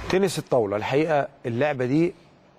تنس الطاولة الحقيقة اللعبة دي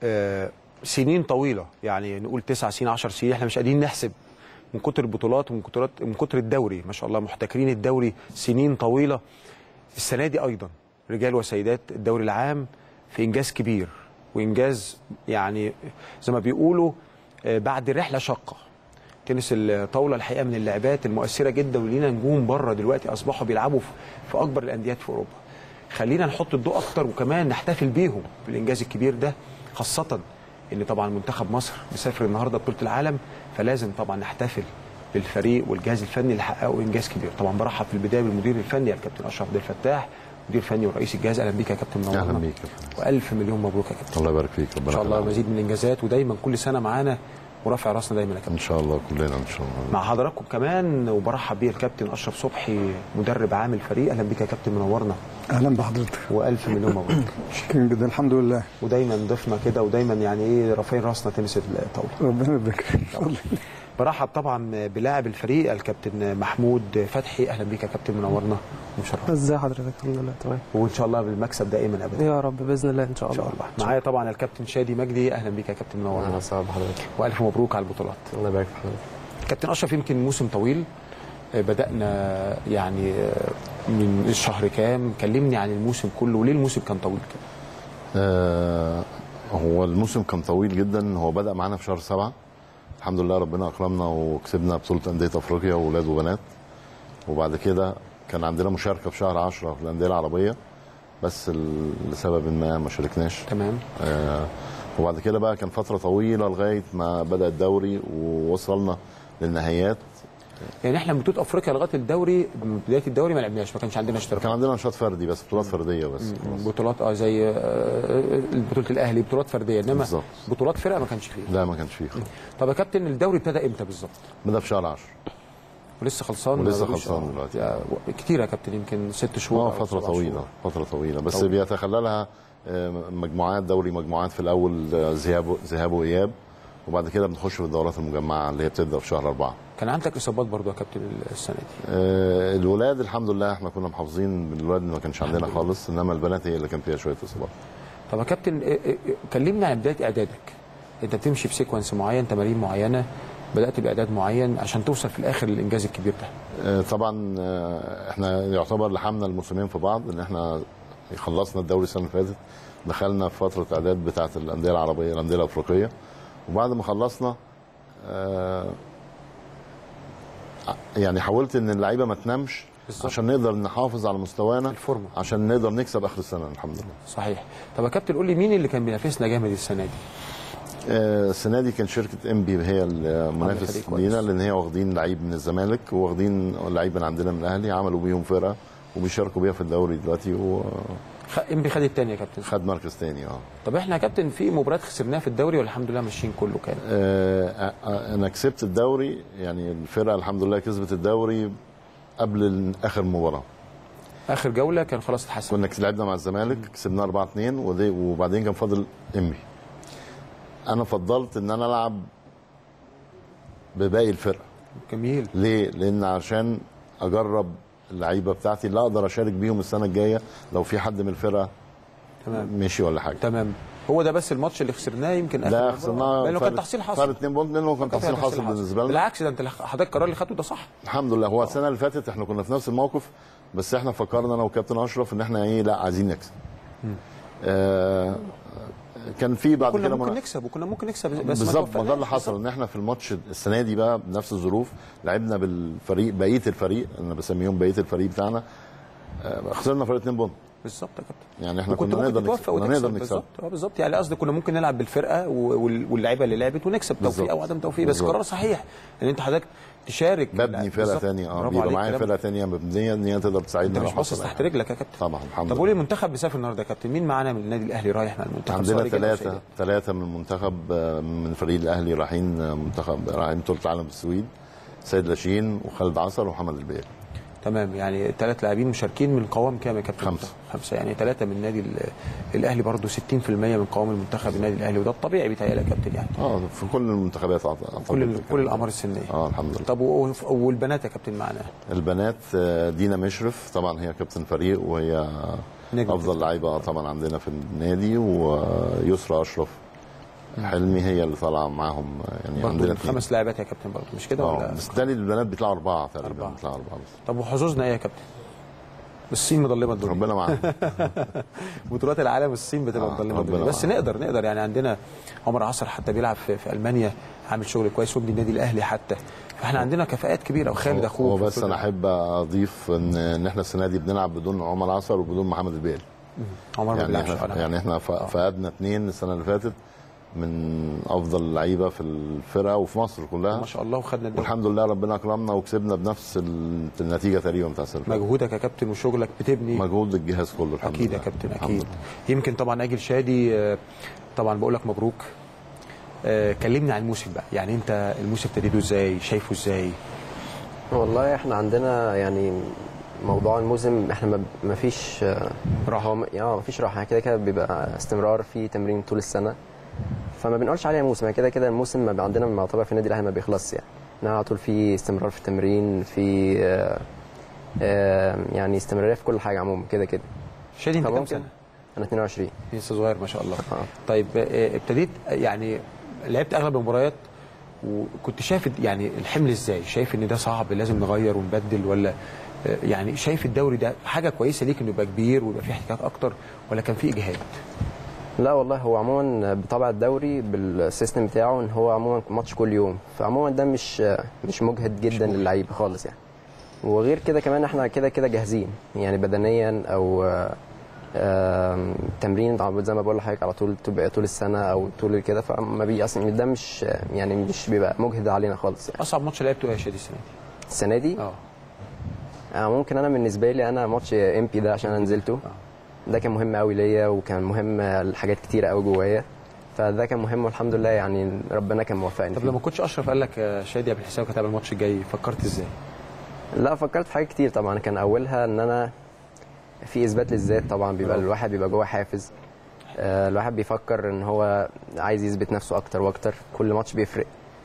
سنين طويلة، يعني نقول 9 سنين 10 سنين، احنا مش قادرين نحسب من كتر البطولات ومن كتر الدوري، ما شاء الله محتكرين الدوري سنين طويلة. السنة دي أيضا رجال وسيدات الدوري العام في إنجاز كبير وإنجاز يعني زي ما بيقولوا بعد رحلة شاقة. تنس الطاولة الحقيقة من اللعبات المؤثرة جدا، ولينا نجوم بره دلوقتي أصبحوا بيلعبوا في أكبر الأنديات في أوروبا. خلينا نحط الضوء أكتر وكمان نحتفل بيهم بالإنجاز الكبير ده، خاصة إن طبعا منتخب مصر مسافر النهارده بطولة العالم، فلازم طبعا نحتفل بالفريق والجهاز الفني اللي حققوا إنجاز كبير. طبعا برحب في البداية بالمدير الفني الكابتن أشرف عبد الفتاح، مدير فني ورئيس الجهاز. أهلا بيك يا كابتن، منورنا. أهلا بيك وألف مليون مبروك يا كابتن. الله يبارك فيك، ربنا إن شاء الله مزيد من الإنجازات، ودايما كل سنة معانا ورافع راسنا دايما يا كابتن. ان شاء الله كلنا ان شاء الله مع حضراتكم كمان. وبرحب بيه الكابتن اشرف صبحي مدرب عام الفريق. اهلا بك يا كابتن، منورنا. اهلا بحضرتك والف مليون مبروك. شكرا جدا، الحمد لله. ودايما ضيفنا كده، ودايما يعني ايه رافعين راسنا تنس الطاوله. ربنا يبارك فيك. برحب طبعا بلاعب الفريق الكابتن محمود فتحي. اهلا بك يا كابتن، منورنا ومشرفنا. ازي حضرتك؟ الحمد لله تمام، وان شاء الله بالمكسب دائما ابدا يا رب باذن الله. ان شاء الله. معايا طبعا الكابتن شادي مجدي. اهلا بك يا كابتن، منورنا. اهلا وسهلا بحضرتك، والف مبروك على البطولات. الله يبارك في حضرتك. كابتن اشرف، يمكن موسم طويل بدأنا يعني من الشهر كام؟ كلمني عن الموسم كله وليه الموسم كان طويل كده؟ هو الموسم كان طويل جدا. هو بدأ معانا في شهر 7، الحمد لله ربنا أكرمنا وكسبنا بطولة أندية أفريقيا وولاد وبنات. وبعد كده كان عندنا مشاركة في شهر 10 في الأندية العربية، بس لسبب ما شاركناش. تمام. وبعد كده بقى كان فترة طويلة لغاية ما بدأ الدوري ووصلنا للنهايات. يعني احنا من بطوله افريقيا لغايه الدوري، من بدايه الدوري ما لعبناش، ما كانش عندنا اشتراك. كان عندنا نشاط فردي بس، بطولات فرديه بس. بطولات زي بطوله الاهلي، بطولات فرديه، انما بالزبط. بطولات فرقه ما كانش فيه. لا ما كانش فيه. طب يا كابتن، الدوري ابتدى امتى بالظبط؟ بدا في شهر 10 ولسه خلصان؟ ولسه خلصان دلوقتي. كتير يا كابتن، يمكن 6 شهور. فتره طويله، فتره طويله، بس بيتخللها مجموعات دوري، مجموعات في الاول ذهاب واياب، وبعد كده بنخش في الدورات المجمعه اللي هي بتبدا في شهر 4. كان عندك اصابات برضو يا كابتن السنه دي؟ الولاد الحمد لله احنا كنا محافظين بالولاد، ما كانش عندنا خالص، انما البنات هي اللي كان فيها شويه اصابات. طب يا كابتن، كلمنا عن بدايه اعدادك. انت بتمشي في سيكونس معين، تمارين معينه، بدات باعداد معين عشان توصل في الاخر للانجاز الكبير ده. طبعا احنا يعتبر لحمنا الموسمين في بعض، ان احنا خلصنا الدوري السنه اللي فاتت، دخلنا في فتره اعداد بتاعه الانديه العربيه، الانديه الافريقيه، وبعد ما خلصنا يعني حاولت ان اللعيبه ما تنامش بالزبط، عشان نقدر نحافظ على مستوانا الفورمه، عشان نقدر نكسب اخر السنه الحمد لله. صحيح. طب يا كابتن قول لي مين اللي كان بينافسنا جامد السنه دي؟ السنه دي كان شركه ام بي هي المنافس لينا، لان هي واخدين لعيب من الزمالك وواخدين لعيب من عندنا من الاهلي، عملوا بيهم فرقه وبيشاركوا بيها في الدوري دلوقتي. ام بي خد الثاني يا كابتن؟ خد مركز ثاني. طب احنا يا كابتن في مباريات خسرناها في الدوري والحمد لله ماشيين كله كان؟ انا كسبت الدوري، يعني الفرقه الحمد لله كسبت الدوري قبل اخر مباراه. اخر جوله كان خلاص اتحسن. كنا لعبنا مع الزمالك كسبنا 4-2 وبعدين كان فاضل امبي. انا فضلت ان انا العب بباقي الفرقه. جميل. ليه؟ لان عشان اجرب اللعيبه بتاعتي اللي اقدر اشارك بيهم السنه الجايه لو في حد من الفرقه تمام مشي ولا حاجه. تمام. هو ده بس الماتش اللي خسرناه يمكن اخر؟ لا خسرناه، لانه كان تحصيل حاصل. فرق 2 بونت منه، كان تحصيل حاصل بالنسبه لنا. بالعكس، ده انت حضرتك القرار اللي خدته ده صح. الحمد لله. هو السنه اللي فاتت احنا كنا في نفس الموقف، بس احنا فكرنا انا وكابتن اشرف ان احنا لا عايزين نكسب. كان في بعد كده كنا ممكن نكسب بس بالظبط. ما ده اللي حصل، ان احنا في الماتش السنه دي بقى بنفس الظروف لعبنا بالفريق، بقيه الفريق انا بسميهم بقيه الفريق بتاعنا، خسرنا فرق 2 بونت. بالظبط يا كابتن. يعني احنا كنا نقدر نكسب. بالظبط. يعني قصدي كنا ممكن نلعب بالفرقه واللعيبه اللي لعبت ونكسب، توفيق او عدم توفيق، بس قرار صحيح ان انت حضرتك تشارك. ببني فرقه ثانيه، بيبقى معايا فرقه ثانيه مبنيه ان هي تقدر تساعدني. انت مش باصص تحت رجلك يا كابتن. طبعا الحمد لله. طب قولي المنتخب بيسافر النهارده يا كابتن، مين معانا من النادي الاهلي رايح مع المنتخب؟ عندنا ثلاثه من المنتخب، من فريق الاهلي رايحين بطوله العالم في السويد، سيد لاشين وخالد عصر ومحمد البيل. تمام. يعني 3 لاعبين مشاركين من قوام كام يا كابتن؟ 5. يعني 3 من النادي الاهلي، برضه 60% من قوام المنتخب النادي الاهلي، وده الطبيعي بيتهيألي يا كابتن يعني. في كل المنتخبات كل الاعمار السنيه. الحمد لله. طب والبنات يا كابتن معانا؟ البنات دينا مشرف طبعا، هي كابتن فريق، وهي نجم افضل لعيبه طبعا عندنا في النادي، ويسرى اشرف حلمي هي اللي طالعه معاهم، يعني عندنا 5 لاعبات يا كابتن برضه مش كده ولا؟ بس تاني البنات بيطلعوا 4 تقريبا، 4. بيطلعوا 4 بس. طب وحظوظنا ايه يا كابتن؟ الصين مضلمه الدنيا. ربنا معانا. بطولات العالم الصين بتبقى مضلمه الدنيا، بس نقدر يعني عندنا عمر عصر حتى بيلعب في المانيا، عامل شغل كويس، وابن النادي الاهلي حتى، فاحنا عندنا كفاءات كبيره، وخالد اخوه. هو بس انا احب اضيف ان احنا السنه دي بنلعب بدون عمر عصر وبدون محمد البيل. عمر ما بيلعبش. يعني احنا فقدنا 2 السنه اللي فاتت من افضل اللعيبه في الفرقه وفي مصر كلها ما شاء الله، وخدنا الدوري والحمد لله ربنا اكرمنا وكسبنا بنفس النتيجه تقريبا بتاع السنه. مجهودك يا كابتن وشغلك بتبني مجهود الجهاز كله الحمد اكيد لله. يا كابتن اكيد. يمكن طبعا اجل شادي، طبعا بقول لك مبروك. كلمني عن الموسم بقى، يعني انت الموسم ابتديته ازاي، شايفه ازاي؟ والله احنا عندنا يعني موضوع الموسم احنا ما فيش راحه. ما فيش راحه، كده كده بيبقى استمرار في تمرين طول السنه، فما بنقولش عليها موسم. يعني كده الموسم ما عندنا معتبر في النادي الاهلي ما بيخلصش، يعني على طول في استمرار في التمرين، في يعني استمراريه في كل حاجه عموما كده كده. شادي انت كام سنه؟ انا 22. لسه صغير ما شاء الله. طيب ابتديت يعني لعبت اغلب المباريات، وكنت شايف يعني الحمل ازاي؟ شايف ان ده صعب لازم نغير ونبدل، ولا يعني شايف الدوري ده حاجه كويسه ليك انه يبقى كبير ويبقى فيه احتكاك اكتر، ولا كان فيه اجهاد؟ لا والله هو عموما بطبع الدوري بالسيستم بتاعه ان هو عموما ماتش كل يوم، فعموما ده مش مجهد جدا للعيبه خالص يعني. وغير كده كمان احنا كده كده جاهزين يعني بدنيا او تمرين زي ما بقول لحضرتك على طول تبقى طول السنه او طول كده، فما بي اصلا ده مش يعني مش بيبقى مجهد علينا خالص يعني. اصعب ماتش لعبته ايه يا شادي السنه دي؟ السنه دي ممكن انا بالنسبه لي انا ماتش ام بي ده عشان انا نزلته. ده كان مهم قوي ليا، وكان مهم لحاجات كتيره قوي جوايا، فده كان مهم والحمد لله يعني ربنا كان موفقني. طب لما كنتش اشرف قال لك يا شادي قبل الحساب هتلعب الماتش الجاي، فكرت ازاي؟ لا فكرت في حاجات كتير طبعا. كان اولها ان انا في اثبات للذات طبعا، بيبقى الواحد بيبقى جوه حافز، الواحد بيفكر ان هو عايز يثبت نفسه اكتر واكتر، كل ماتش بيفرق.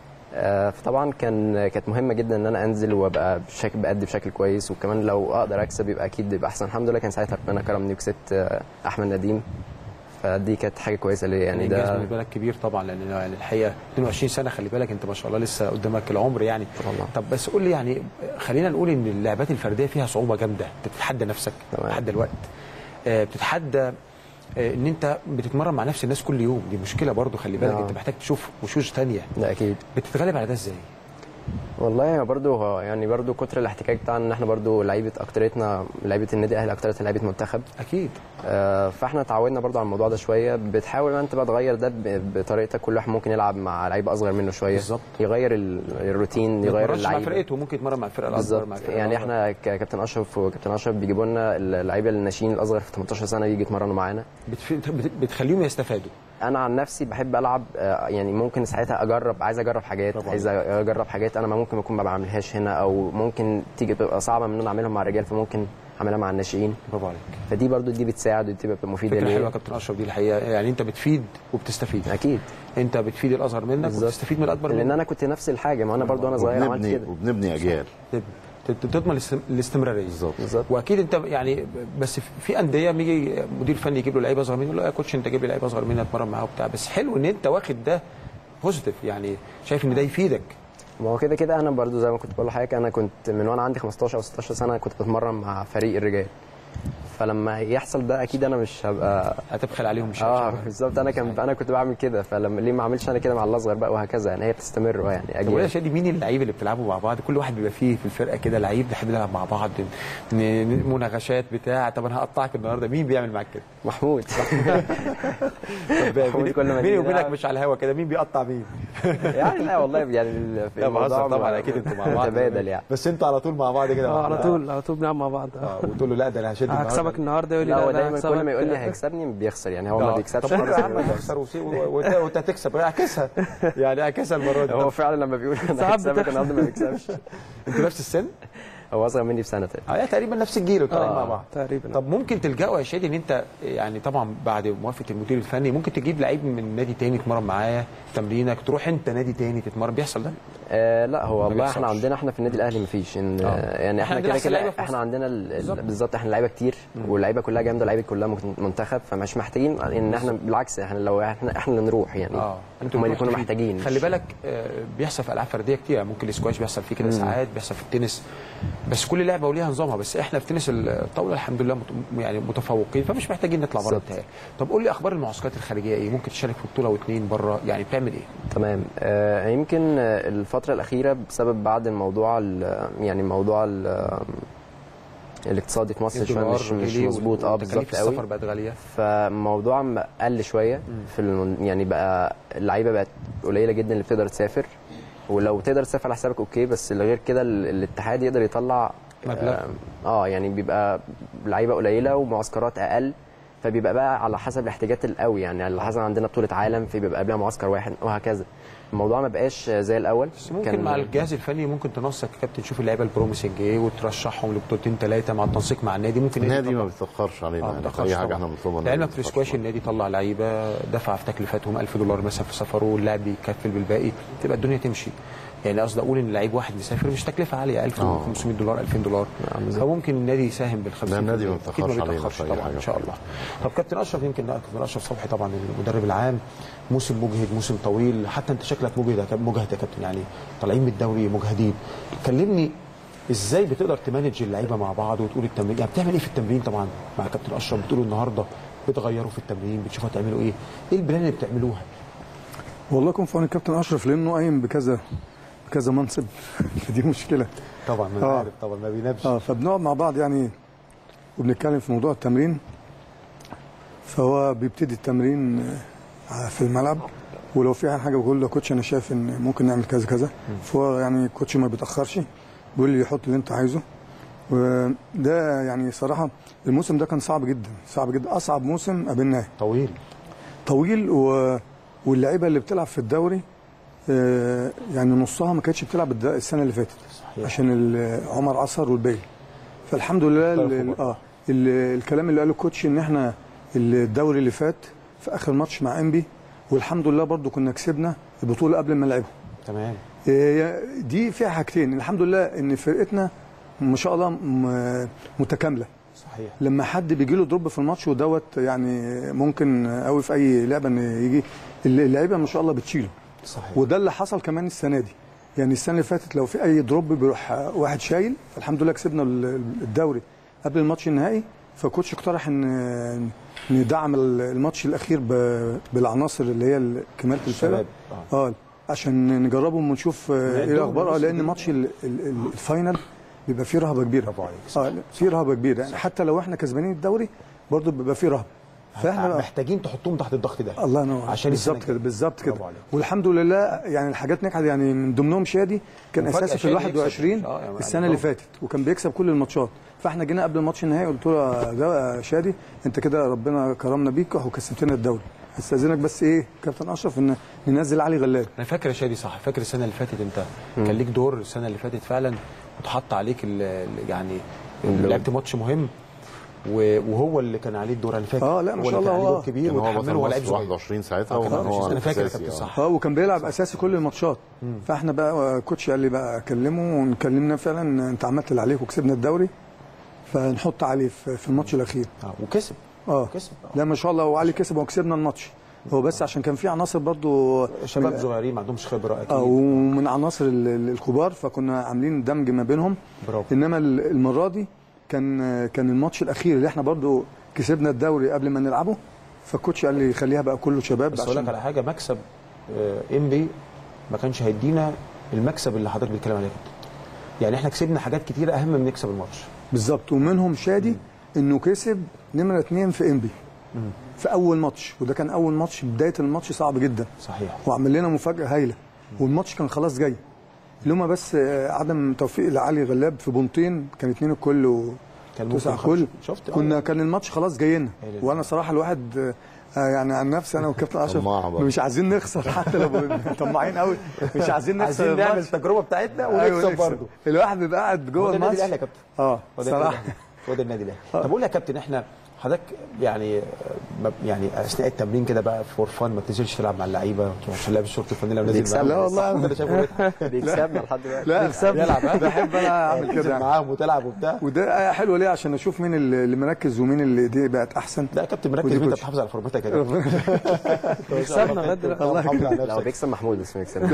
فطبعا كانت مهمه جدا ان انا انزل وابقى بادي بشكل كويس، وكمان لو اقدر اكسب يبقى اكيد يبقى احسن. الحمد لله كان ساعتها ربنا كرمني وكسبت احمد نديم، فدي كانت حاجه كويسه ليا يعني. ده بالنسبه لك كبير طبعا، لان يعني الحقيقه 22 سنه، خلي بالك انت ما شاء الله لسه قدامك العمر يعني. والله. طب بس قول لي يعني، خلينا نقول ان اللعبات الفرديه فيها صعوبه جامده، انت بتتحدى نفسك، بتتحدى الوقت، بتتحدى ان انت بتتمرن مع نفس الناس كل يوم، دي مشكله برضو خلي بالك. انت محتاج تشوف وشوش ثانيه. ده اكيد. بتتغلب على ده ازاي؟ والله برضو يعني برضو كتر الاحتكاك بتاعنا ان احنا برضو لعيبه اكتريتنا لعيبه النادي الاهلي اكتريتها لعيبه منتخب اكيد. فاحنا اتعودنا برضو على الموضوع ده شويه. بتحاول انت بقى تغير ده بطريقتك، كل واحد ممكن يلعب مع لعيبه اصغر منه شويه بالظبط، يغير الروتين، يغير اللعيبه مع فرقته، ممكن يتمرن مع الفرقه الاصغر مع الفرقه يعني احنا كابتن اشرف وكابتن اشرف بيجيبوا لنا اللعيبه الناشئين الاصغر في 18 سنه يجي يتمرنوا معانا، بتخليهم يستفادوا. انا عن نفسي بحب العب يعني ممكن ساعتها عايز اجرب حاجات، عايز اجرب حاجات انا ممكن اكون ما بعملهاش هنا، او ممكن تيجي تبقى صعبه ان انا اعملها مع الرجال، فممكن اعملها مع الناشئين. برافو عليك. فدي برضو دي بتساعد ودي بتبقى مفيده فكره حلوه يا كابتن اشرف دي الحقيقه، يعني انت بتفيد وبتستفيد. اكيد انت بتفيد الاصغر منك وبتستفيد من الاكبر منك، لان انا كنت نفس الحاجه، ما انا برضو انا صغير عملت كده، وبنبني اجيال تضمن الاستمراريه. بالظبط. واكيد انت يعني، بس في انديه بيجي مدير فني يجيب له لعيبه اصغر منه، يقول له يا كوتش انت جايب لي لعيبه اصغر مني اتمرن معاه وبتاع، بس حلو ان انت واخد ده بوزيتيف، يعني شايف ان ده يفيدك. ما هو كده كده انا برضو زي ما كنت بقول لحضرتك، انا كنت من وانا عندي 15 او 16 سنه كنت بتمرن مع فريق الرجال، فلما يحصل ده اكيد انا مش هبقى هتبخل عليهم، مش بالظبط. انا كنت بعمل كده، فلما ليه ما اعملش انا كده مع الاصغر بقى، وهكذا يعني هي بتستمر يعني. طب يا شادي مين اللعيبه اللي بتلعبوا مع بعض؟ كل واحد بيبقى فيه في الفرقه كده لعيب بيحب يلعب مع بعض، مناغشات بتاع. طب انا هقطعك النهارده، مين بيعمل معاك كده؟ محمود. بيني وبينك مش على الهوا كده، مين بيقطع مين؟ يعني لا والله يعني في الموضوع طبعا اكيد انتوا مع بعض تبادل يعني، بس انتوا على طول مع بعض كده. على طول بنلعب مع بعض. وتقول له لا ده انا هشد هكسبك النهارده، يقول لي لا دايما كل ما يقول لي هيكسبني بيخسر، يعني هو ما بيكسبش. طب يا عم هتخسر وانت هتكسب، اعكسها يعني، اعكسها المره دي. هو فعلا لما بيقول انا هكسبك النهارده ما بيكسبش. انتوا نفس السن؟ هو اصغر مني بسنه تقريبا. تقريبا نفس الجيل وطالعين مع بعض تقريبا. طب ممكن تلجأوا يا شادي ان انت يعني طبعا بعد موافقه المدير الفني ممكن تجيب لعيب من نادي تاني يتمرن معاه تمرينك، تروح انت نادي تاني تتمرن، بيحصل ده؟ لا هو والله احنا بيحصلش. عندنا في النادي الاهلي مفيش ان يعني احنا عندنا كده أحسن لعيبة كده في احنا مصر. عندنا بالظبط احنا لعيبه كتير واللعيبه كلها جامده، لعيبه كلها منتخب، فمش محتاجين ان احنا بالعكس احنا لو احنا اللي نروح يعني انتوا ما يكونوا محتاجين. خلي بالك بيحصل في العاب فرديه كتير، ممكن الاسكواش بيحصل فيه كده ساعات، بيحصل في التنس، بس كل لعبه وليها نظامها، بس احنا في تنس الطاوله الحمد لله يعني متفوقين، فمش محتاجين نطلع بره التهيئه. طب قول لي اخبار المعسكرات الخارجيه ايه؟ ممكن تشارك في بطوله واثنين بره، يعني بتعمل ايه؟ تمام. يمكن الفتره الاخيره بسبب بعد الموضوع يعني موضوع الاقتصادي في مصر شويه مش مظبوط بالظبط قوي، السفر بقت غاليه، فالموضوع قل شويه في يعني بقى اللعيبه بقت قليله جدا اللي بتقدر تسافر، ولو تقدر تسافر على حسابك اوكي، بس غير كده الاتحاد يقدر يطلع مبلغ يعني بيبقى لعيبه قليله ومعسكرات اقل، فبيبقى بقى على حسب الاحتياجات القوي، يعني على حسب عندنا بطوله عالم فبيبقى قبلها معسكر واحد وهكذا. الموضوع ما بقاش زي الاول. بس ممكن مع الجهاز الفني ممكن تنسق يا كابتن، تشوف اللعيبه البروميسنج ايه وترشحهم لبطولتين ثلاثه مع التنسيق مع النادي. ممكن النادي ما بيتاخرش علينا يعني اي حاجه احنا بنطلبها. لعلمك في السكواش النادي طلع لعيبه دفع في تكلفتهم $1000 مثلا في سفره، واللاعب بيكفل بالباقي، تبقى الدنيا تمشي. يعني قصدي اقول ان لعيب واحد مسافر مش تكلفه عاليه، $1500 $2000، فممكن النادي يساهم بال50%. النادي ما بيتاخرش علينا طبعا ان شاء الله. طب كابتن اشرف، يمكن كابتن اشرف صبحي طبعا المدرب العام، موسم مجهد، موسم طويل، حتى انت شكلك مجهد يا كابتن، يعني طالعين من الدوري مجهدين. كلمني ازاي بتقدر تمانج اللعيبه مع بعض وتقول التمرين، يعني بتعمل ايه في التمرين طبعا مع كابتن اشرف؟ بتقولوا النهارده بتغيروا في التمرين، بتشوفوا تعملوا ايه البلان اللي بتعملوها؟ والله يكون في عون الكابتن اشرف لانه قايم بكذا منصب دي مشكله طبعا انا عارف طبعا ما بينامش. فبنقعد مع بعض يعني وبنتكلم في موضوع التمرين، فهو بيبتدي التمرين في الملعب، ولو في حاجه بقول له كوتش انا شايف ان ممكن نعمل كذا كذا، فهو يعني الكوتش ما بيتاخرش، بيقول لي حط اللي انت عايزه. وده يعني صراحه الموسم ده كان صعب جدا، اصعب موسم قابلناه، طويل واللعيبه اللي بتلعب في الدوري يعني نصها ما كانتش بتلعب السنه اللي فاتت، صحيح. عشان عمر عصر والباقي. فالحمد لله الكلام اللي قاله الكوتش ان احنا الدوري اللي فات في اخر ماتش مع انبي، والحمد لله برضو كنا كسبنا البطوله قبل ما نلعبها. تمام. دي فيها حاجتين، الحمد لله ان فرقتنا ما شاء الله متكامله، صحيح. لما حد بيجي له دروب في الماتش ودوت يعني ممكن قوي في اي لعبه ان يجي اللعيبه ما شاء الله بتشيله، صحيح. وده اللي حصل كمان السنه دي، يعني السنه اللي فاتت لو في اي دروب بيروح واحد شايل، الحمد لله كسبنا الدوري قبل الماتش النهائي. فكوتش اقترح ان ندعم الماتش الاخير بالعناصر اللي هي كماله الفرق عشان نجربهم ونشوف ايه الاخبار، لان ماتش الفاينل بيبقى فيه رهبه كبيره. فيه رهبه كبيره، يعني حتى لو احنا كسبانين الدوري برضه بيبقى فيه رهبه، فاحنا محتاجين تحطهم تحت الضغط ده. الله ينور، عشان بالظبط كده. والحمد لله يعني الحاجات نجحت، يعني من ضمنهم شادي كان اساسي في ال21 السنه اللي فاتت، وكان بيكسب كل الماتشات. فاحنا جينا قبل الماتش النهائي قلت له يا شادي انت كده ربنا كرمنا بيك وكسبتنا الدوري، استاذنك بس ايه كابتن اشرف ان ننزل علي غلاب. انا فاكر يا شادي، صح، فاكر السنه اللي فاتت انت كان ليك دور السنه اللي فاتت فعلا، واتحط عليك يعني لعبت ماتش مهم وهو اللي كان عليه الدور. انا فاكر لا ما شاء الله هو كبير وتحمله، هو لعب 21 ساعتها انا فاكر يا كابتن، صح. وكان بيلعب اساسي كل الماتشات. فاحنا بقى كوتش قال لي بقى اكلمه ونكلمنا فعلا انت عملت اللي عليك وكسبنا الدوري، فنحط عليه في الماتش الاخير. وكسب. كسب. لا ما شاء الله، وعلي كسب وكسبنا الماتش. هو بس عشان كان في عناصر برضو شباب صغيرين ما عندهمش خبره اكيد، ومن عناصر الكبار، فكنا عاملين دمج ما بينهم. برافو. انما المره دي كان الماتش الاخير اللي احنا برضو كسبنا الدوري قبل ما نلعبه، فالكوتش قال لي خليها بقى كله شباب. بس اقول لك على حاجه، مكسب انبي ما كانش هيدينا المكسب اللي حضرتك بتتكلم عليه. يعني احنا كسبنا حاجات كتيره اهم من نكسب الماتش. بالظبط. ومنهم شادي انه كسب نمره 2 في انبي في اول ماتش، وده كان اول ماتش، بدايه الماتش صعب جدا. صحيح. وعمل لنا مفاجاه هايله، والماتش كان خلاص جاي، اللي هم بس عدم توفيق لعلي غلاب في بونتين، كان 2 الكل كان ممكن 9 خلاص. كل شفت كان الماتش خلاص جاي لنا، وانا صراحه الواحد يعني عن نفسي انا والكابتن اشرف طماع برضه. مش عايزين نخسر حتى لو طماعين قوي، مش عايزين نخسر عايزين نعمل الماتش. التجربه بتاعتنا أيوة ونكسب نكسب. برضه. الواحد بيبقى قاعد جوه هو ده النادي الماتش. الاهلي يا كابتن. اه هو ده صراحه هو ده النادي الاهلي. طب قول لي يا كابتن، احنا حضرتك يعني يعني اثناء التمرين كده بقى فور فان ما تنزلش تلعب مع اللعيبه عشان لابس شورت الفانيلا ونازل بيكسبنا. معاهم؟ لا والله انا شايفه بيكسبنا لحد دلوقتي. لا يلعب ها؟ بحب انا اعمل تنزل كده يعني. معاهم وتلعب وبتاع. وده حلو ليه؟ عشان اشوف مين اللي مركز ومين اللي ايديه بقت احسن. لا يا كابتن مركز ودي انت كوتش. بتحافظ على فورمتك يا كابتن. بيكسبنا لغايه دلوقتي. الله يكرمك. لو بيكسب محمود بس ما يكسبش.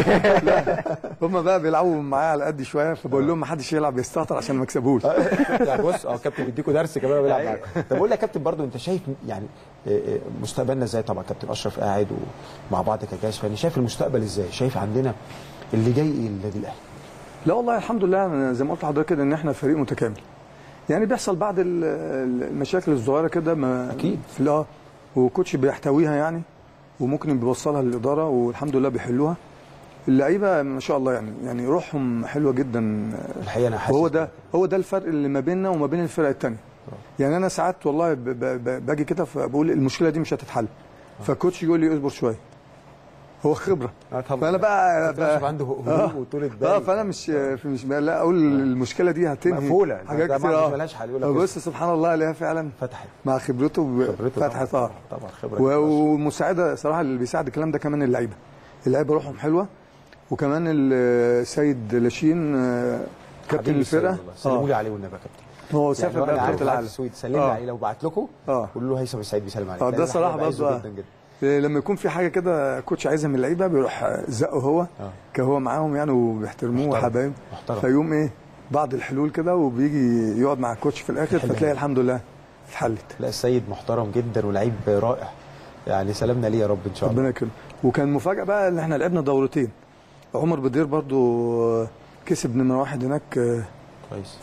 لا هم بقى بيلعبوا معايا على قد شويه، فبقول لهم ما حدش يلعب يستهتر عشان ما يكسبوش. يعني بص كابتن بيديكوا درس كمان وبيلعب معاكم. طب قول لي يا كابتن برضو، انت شايف يعني مستقبلنا ازاي؟ طبعا كابتن اشرف قاعد ومع بعض كجهاز فني، شايف المستقبل ازاي؟ شايف عندنا اللي جاي ايه للنادي الاهلي؟ لا والله الحمد لله، أنا زي ما قلت لحضرتك كده ان احنا فريق متكامل. يعني بيحصل بعض المشاكل الصغيره كده ما أكيد. في وكوتش بيحتويها يعني، وممكن بيوصلها للاداره والحمد لله بيحلوها. اللعيبه ما شاء الله يعني روحهم حلوه جدا. الحقيقه انا حاسس هو ده الفرق اللي ما بيننا وما بين الفرق الثانيه. يعني انا ساعات والله باجي كده فبقول المشكله دي مش هتتحل، فالكوتش يقول لي اصبر شويه، هو خبره. فانا بقى عنده هدوء وطولة بال. فانا مش لا اقول المشكله دي هتنهي مقفوله حاجات ده كتير. ملهاش حل. يقول لك بص سبحان الله عليها فعلا فتحت مع خبرته فتحت. طبعا خبره. والمساعده صراحه اللي بيساعد الكلام ده كمان اللعيبه روحهم حلوه. وكمان السيد لاشين كابتن الفرقه سلموا لي عليه والنبي يا كابتن. هو سافر بقى بطوله العالم. السويد سلم لي عليه لو بعت لكم قولوا له هيثم السعيد بيسلم عليك. ده صراحه برضه جدا جدا. لما يكون في حاجه كده كوتش عايزها من اللعيبه بيروح زقه هو كهو معاهم يعني، وبيحترموه وحبايب. فيقوم ايه بعض الحلول كده وبيجي يقعد مع الكوتش في الاخر فتلاقي الحمد لله اتحلت. لا السيد محترم جدا ولعيب رائع يعني، سلامنا ليه يا رب ان شاء الله. ربنا يكرمه. وكان مفاجاه بقى ان احنا لعبنا دورتين. عمر بدير برضو كسب نمره 1 هناك كويس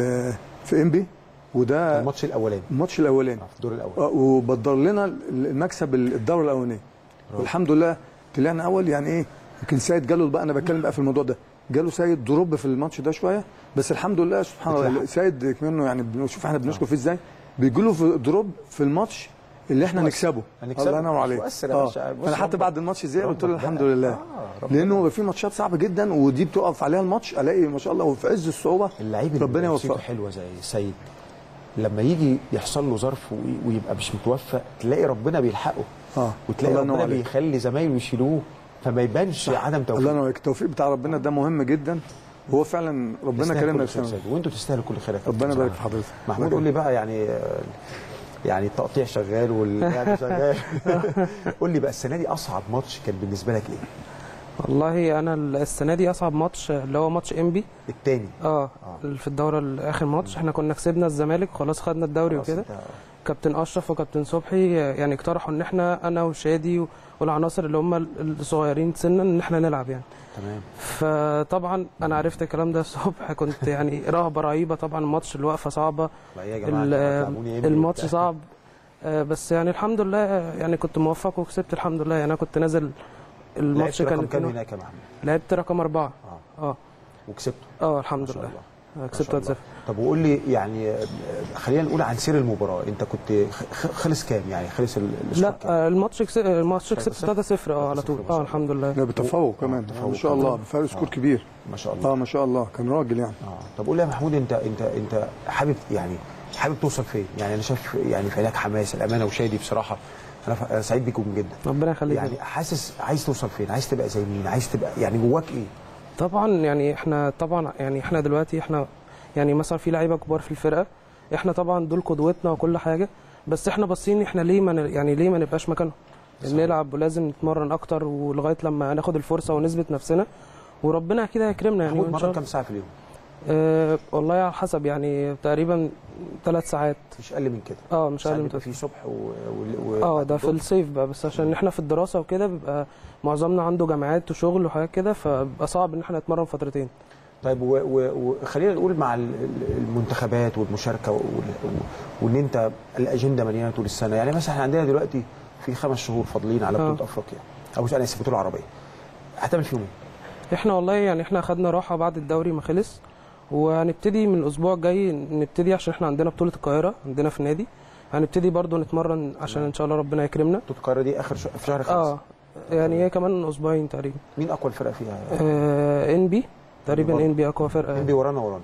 في انبي، وده الماتش الاولاني في الدور الاول. وبدر لنا المكسب الدوره الاولانيه، والحمد لله طلعنا اول. يعني ايه يمكن سيد جاله بقى، انا بتكلم بقى في الموضوع ده، جاله سيد دروب في الماتش ده شويه، بس الحمد لله سبحان الله سيد منه يعني بنشوف احنا بنشكر فيه ازاي، بيجي له في دروب في الماتش اللي احنا نكسبه. الله ينور عليك. انا حتى بعد الماتش زي قلت له الحمد لله، لانه في ماتشات صعبه جدا ودي بتقف عليها الماتش الاقي ما شاء الله وفي عز الصعوبه اللعيب ربنا يوفقه. حلوه زي السيد لما يجي يحصل له ظرف ويبقى مش متوفق تلاقي ربنا بيلحقه وتلاقي ربنا بيخلي زمايله يشيلوه فما يبانش عدم توفيق. الله ينور عليك. التوفيق بتاع ربنا ده مهم جدا، وهو فعلا ربنا كرمنا بسببه، وانتوا تستاهلوا كل خير. ربنا يبارك في حضرتك. محمود قول لي بقى يعني التقطيع شغال واللعب شغال. قول لي بقى السنه دي اصعب ماتش كان بالنسبه لك ايه؟ والله انا السنه دي اصعب ماتش اللي هو ماتش انبي الثاني في الدوره اخر ماتش. احنا كنا كسبنا الزمالك خلاص خدنا الدوري وكده. كابتن اشرف وكابتن صبحي يعني اقترحوا ان انا وشادي والعناصر اللي هم الصغيرين سنا ان احنا نلعب يعني. تمام. فطبعا انا عرفت الكلام ده الصبح، كنت يعني رهبه رهيبه. طبعا الماتش الوقفه صعبه، الماتش صعب، بس يعني الحمد لله يعني كنت موفق وكسبت الحمد لله. يعني انا كنت نازل الماتش كان رقم كام هناك يا محمد؟ لعبت رقم 4 وكسبته الحمد لله كسبت 1-0. طب وقول لي يعني خلينا نقول عن سير المباراه، انت كنت خلص كام يعني؟ خلص لا الماتش كسبت 3-0 على طول الحمد لله. لا بتفوق كمان ما شاء الله بفرق سكور كبير ما شاء الله. ما شاء الله كان راجل يعني. طب قول لي يا محمود انت حابب توصل فين؟ يعني انا شايف يعني في عينك حماس الامانه وشادي بصراحه انا سعيد بيكم جدا. ربنا يخليك. يعني حاسس عايز توصل فين؟ عايز تبقى زي مين؟ عايز تبقى يعني جواك ايه؟ طبعا يعني احنا دلوقتي احنا يعني مثلا في لعيبه كبار في الفرقه، احنا طبعا دول قدوتنا وكل حاجه، بس احنا باصين احنا ليه ما نبقاش مكانهم؟ نلعب ولازم نتمرن اكتر ولغايه لما ناخد الفرصه ونثبت نفسنا وربنا اكيد هيكرمنا يعني. ان شاء الله. كام ساعه في اليوم؟ والله على حسب يعني تقريبا 3 ساعات مش اقل من كده. مش اقل من كده. في صبح ده في الصيف بقى، بس عشان احنا في الدراسه وكده بيبقى معظمنا عنده جامعات وشغل وحاجات كده، فبقى صعب ان احنا نتمرن فترتين. طيب وخلينا نقول مع المنتخبات والمشاركه وان انت الاجنده مليانه طول السنه. يعني مثلا احنا عندنا دلوقتي في 5 شهور فاضلين على بطوله افريقيا او انا اسف بطوله عربيه، هتعمل فيهم ايه؟ احنا والله يعني احنا اخدنا راحه بعد الدوري ما خلص، وهنبتدي من الاسبوع الجاي نبتدي عشان احنا عندنا بطوله القاهره عندنا في النادي. هنبتدي برضو نتمرن عشان ان شاء الله ربنا يكرمنا. بطوله القاهره دي اخر في شهر 5. يعني هي كمان اسبوعين تقريبا. مين اقوى الفرق فيها؟ ان بي تقريبا، ان بي اقوى فرقه. ان بي ورانا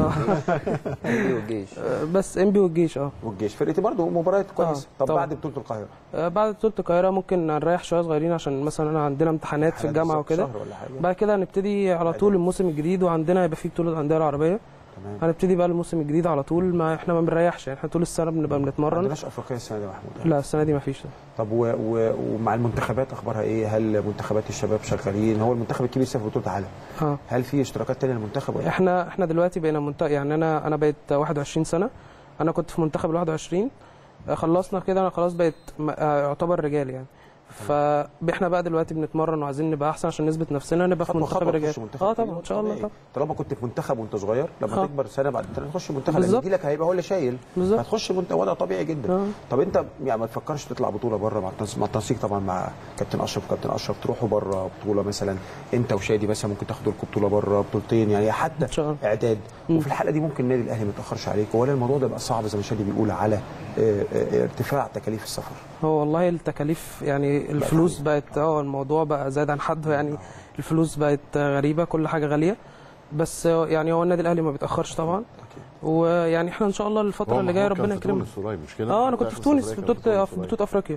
ان بي والجيش. بس ان بي والجيش. والجيش فرقتي برضو مباريات كويسه. طب طبعا. بعد بطوله القاهره؟ بعد بطوله القاهره ممكن نريح شويه صغيرين عشان مثلا انا عندنا امتحانات في الجامعه وكده. بعد كده هنبتدي على طول الموسم الجديد، وعندنا يبقى فيه بطوله الانديه العربيه. تمام. هنبتدي بقى الموسم الجديد على طول. ما احنا ما بنريحش يعني، احنا طول السنه بنبقى بنتمرن. ما عندناش افريقيا السنه دي يا محمود؟ لا السنه دي ما فيش. طب ومع المنتخبات اخبارها ايه؟ هل منتخبات الشباب شغالين؟ هو المنتخب الكبير لسه في بطوله عالم. هل في اشتراكات ثانيه للمنتخب ولا؟ احنا دلوقتي بقينا يعني انا بقيت 21 سنه. انا كنت في منتخب ال 21 خلصنا كده. انا خلاص بقيت يعتبر رجال يعني. فاحنا بقى دلوقتي بنتمرن وعايزين نبقى احسن عشان نثبت نفسنا، نبقى في منتخب الرجال. طبعا ان شاء الله. طالما كنت في منتخب وانت صغير، لما تكبر سنه بعد كده تخش منتخب، اللي يجي لك هيبقى هو اللي شايل، هتخش وضع طبيعي جدا. طب انت يعني ما تفكرش تطلع بطوله بره مع التنسيق طبعا مع كابتن اشرف تروحوا بره بطوله مثلا انت وشادي مثلا ممكن تاخدوا لكم بطوله بره بطولتين يعني حتى اعداد. وفي الحلقه دي ممكن النادي الاهلي ما يتاخرش عليك، ولا الموضوع ده بقى صعب زي ما شادي بيقول على ارتفاع تكاليف السفر؟ هو والله التكاليف يعني الفلوس بقت الموضوع بقى زاد عن حده يعني. الفلوس بقت غريبه، كل حاجه غاليه. بس يعني هو النادي الاهلي ما بيتاخرش طبعا. ويعني احنا ان شاء الله الفتره اللي جايه ربنا يكرمنا. انا كنت في تونس في بطوله افريقيا.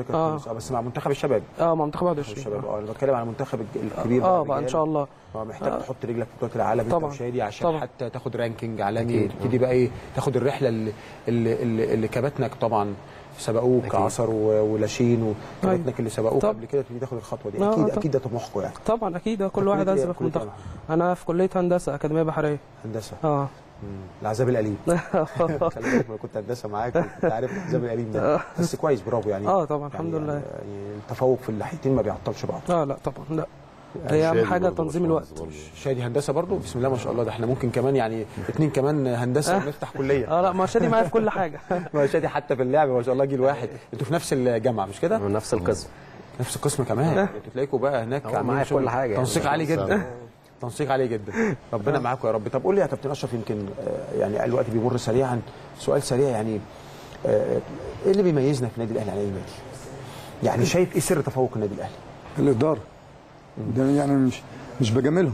بس مع منتخب الشباب. مع منتخب 21 الشباب. انا بتكلم عن المنتخب الكبير بقى ان شاء الله. محتاج تحط رجلك في بطوله العالم انت وشادي عشان طبعا. حتى تاخد رانكينج عالمي وتبتدي بقى ايه تاخد الرحله اللي كباتنك طبعا سبقوك عصر ولاشين وكباتنك اللي سبقوك قبل كده تبتدي تاخد الخطوه دي. اكيد ده طموحكم يعني. طبعا اكيد كل واحد عايز يبقى في منتخب. انا في كليه هندسه اكاديميه بحريه. هندسه. العذاب الاليم. خلي بالك ما كنت هندسه معاك كنت عارف العذاب الاليم ده. بس كويس برافو يعني. طبعا الحمد لله. يعني التفوق في الناحيتين ما بيعطلش بعض. لا طبعا لا. هي اهم حاجه تنظيم الوقت. شادي هندسه برضو بسم الله ما شاء الله. ده احنا ممكن كمان يعني 2 كمان هندسه ونفتح كليه. لا ما شادي معايا في كل حاجه. ما شادي حتى في اللعب ما شاء الله جيل واحد. انتوا في نفس الجامعه مش كده؟ نفس القسم. نفس القسم كمان. انتوا تلاقيكم بقى هناك معايا في كل حاجه. تنسيق عالي جدا. تنسيق عالي جدا. ربنا معاكم يا رب. طب قول لي يا كابتن اشرف، يمكن يعني الوقت بيمر سريعا، سؤال سريع يعني ايه اللي بيميزنا في النادي الاهلي عن اي نادي؟ يعني شايف ايه سر تفوق النادي الاهلي؟ الاداره. ده يعني مش بجاملهم.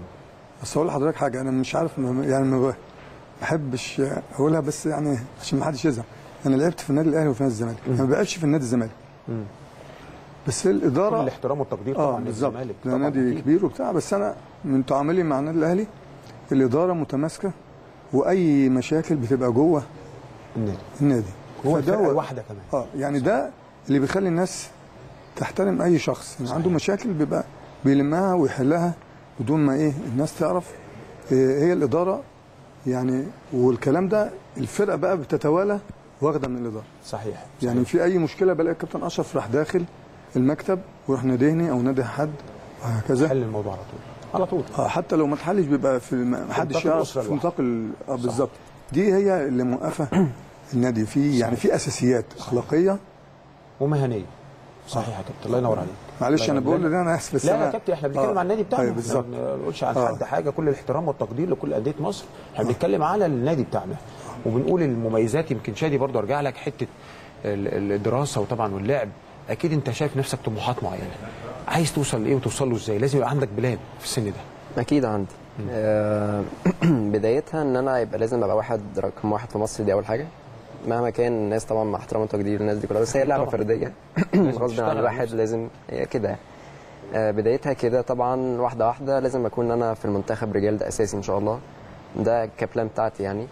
بس اقول لحضرتك حاجه، انا مش عارف يعني ما بحبش اقولها بس يعني عشان ما حدش يزعل. انا لعبت في النادي الاهلي وفي نادي الزمالك، ما بقاش في النادي الزمالك. بس الاداره كل الاحترام والتقدير طبعا للزمالك، ده نادي كبير وبتاع. بس انا من تعاملي مع النادي الاهلي الاداره متماسكه، واي مشاكل بتبقى جوه النادي هو الفرقه واحده كمان. يعني ده اللي بيخلي الناس تحترم اي شخص يعني. عنده مشاكل بيبقى بيلمها ويحلها بدون ما الناس تعرف. هي الاداره يعني. والكلام ده الفرقه بقى بتتوالى واخده من الاداره. صحيح. يعني في اي مشكله بلاقي الكابتن اشرف راح داخل المكتب ويروح ناديني او نادي حد وهكذا. حل الموضوع على طول. حتى لو ما اتحلش بيبقى في ما حدش يعرف في نطاق بالظبط. دي هي اللي موقفه النادي فيه يعني. في اساسيات اخلاقيه ومهنيه. صحيح يا كابتن، الله ينور عليك. معلش انا بقول ان انا اسف بس لا يا كابتن احنا بنتكلم عن النادي بتاعنا. بالظبط. ما بنقولش عن حد حاجه. كل الاحترام والتقدير لكل انديه مصر. احنا بنتكلم على النادي بتاعنا وبنقول المميزات. يمكن شادي برضه ارجع لك حته الدراسه وطبعا واللعب. اكيد انت شايف نفسك طموحات معينه، عايز توصل لايه وتوصل له ازاي؟ لازم يبقى عندك بلان في السن ده. اكيد عندي. بدايتها ان انا يبقى لازم ابقى رقم واحد في مصر. دي اول حاجه. مهما كان الناس طبعا مع احترام وتقدير الناس دي كلها، بس هي لعبه فرديه غصب عن الواحد لازم كده. بدايتها كده طبعا واحده واحده. لازم اكون انا في المنتخب رجال، ده اساسي ان شاء الله. ده كبلان بتاعتي يعني.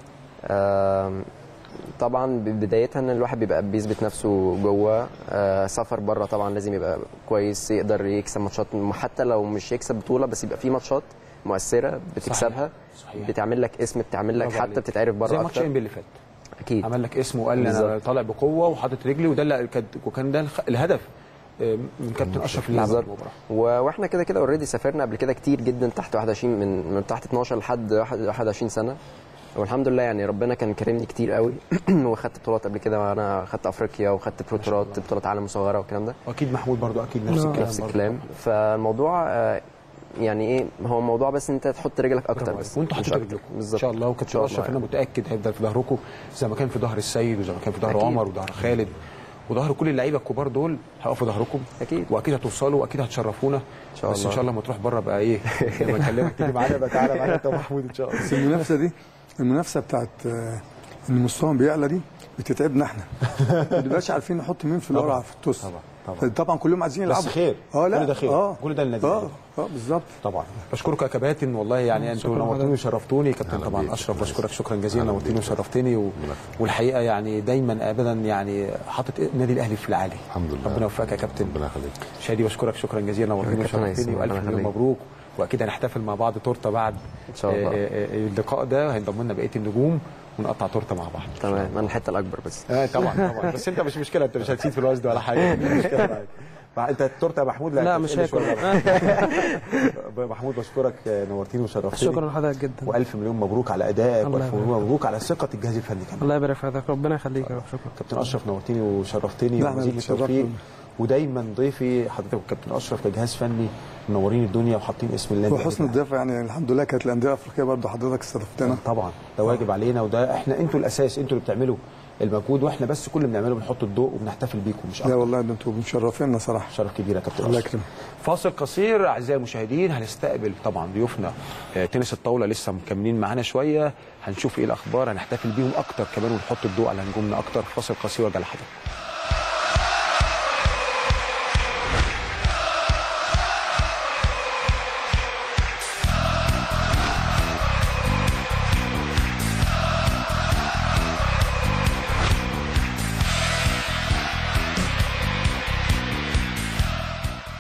طبعا بدايتها ان الواحد بيبقى بيثبت نفسه جوه. سفر بره طبعا لازم يبقى كويس، يقدر يكسب ماتشات حتى لو مش يكسب بطوله، بس يبقى في ماتشات مؤثره بتكسبها. صحيح. بتعمل لك اسم، بتعمل لك حتى بتتعرف بره اكتر. زي ماتش اللي فات اكيد عمل لك اسم وقال لي انا طالع بقوه وحاطط رجلي، وده اللي وكان ده الهدف من كابتن اشرف اللي عمل المباراه. واحنا كده كده اوريدي سافرنا قبل كده كتير جدا تحت 21 من تحت 12 لحد 21 سنه. والحمد لله يعني ربنا كان كرمني كتير قوي وخدت بطولات قبل كده. وانا خدت افريقيا وخدت بطولات عالم مصغره والكلام ده. واكيد محمود برضو اكيد نفس الكلام. فالموضوع يعني ايه، هو الموضوع بس ان انت تحط رجلك اكتر بس، وانتوا مش حطيتوا أكتر. رجلكم بالظبط ان شاء الله. وكابتن اشرف انا متاكد هيفضل في ظهركم زي ما كان في ظهر السيد وزي ما كان في ظهر أكيد. عمر وظهر خالد وظهر كل اللعيبه الكبار دول. هيقفوا في ظهركم أكيد. واكيد هتوصلوا واكيد هتشرفونا إن شاء بس الله. ان شاء الله ما تروح بره بقى ايه لما اكلمك تيجي معانا بقى تعالى معانا انت ومحمود ان شاء الله. بس المنافسه دي، المنافسه بتاعت ان مستواهم بيعلى دي بتتعبنا احنا. ما بنبقاش عارفين نحط مين في الورقه في التوس. طبعا كلهم عايزين يلعبوا بس خير لا كل ده خير كل ده النادي بالظبط. طبعا بشكركم يا كباتن والله، يعني انتوا نورتوني وشرفتوني. كابتن طبعا اشرف بشكرك شكرا جزيلا، نورتني وشرفتني والحقيقه يعني دايما ابدا يعني حاطط النادي الاهلي في العالي. الحمد لله. ربنا يوفقك يا كابتن. ربنا يخليك. شادي بشكرك شكرا جزيلا، نورتني وشرفتني والف مليون مبروك. واكيد هنحتفل مع بعض تورته بعد ان شاء الله. اللقاء ده هينضم لنا بقيه النجوم ونقطع تورته مع بعض. تمام، انا الحته الاكبر بس. طبعا بس انت مش مشكله، انت مش هتزيد في الوزن ولا حاجه. مش مشكله معاك. انت التورته يا محمود لا مش هاكل. محمود بشكرك نورتني وشرفتني. شكرا لحضرتك جدا والف مليون مبروك على ادائك والف مليون مبروك على ثقه الجهاز الفني كمان. الله يبارك في حضرتك، ربنا يخليك يا رب. شكرا كابتن اشرف نورتني وشرفتني ومزيد التوفيق. ودايما ضيفي حضرتك والكابتن اشرف كجهاز فني منورين الدنيا وحاطين اسم النادي وحسن الضيافه يعني الحمد لله. كانت الانديه الافريقيه برضه حضرتك استضفتنا طبعا، ده واجب علينا وده احنا انتوا الاساس، انتوا اللي بتعملوا المجهود واحنا بس كل اللي بنعمله بنحط الضوء وبنحتفل بيكم مش اكتر. لا والله ده انتوا مشرفيننا صراحه. شرف كبير يا كابتن الله اشرف. يكرمك. فاصل قصير اعزائي المشاهدين، هنستقبل طبعا ضيوفنا تنس الطاوله لسه مكملين معانا شويه، هنشوف ايه الاخبار، هنحتفل بيهم اكتر كمان ونحط الضوء على نجومنا اكتر. فاصل قصير وارجع لحضرتك.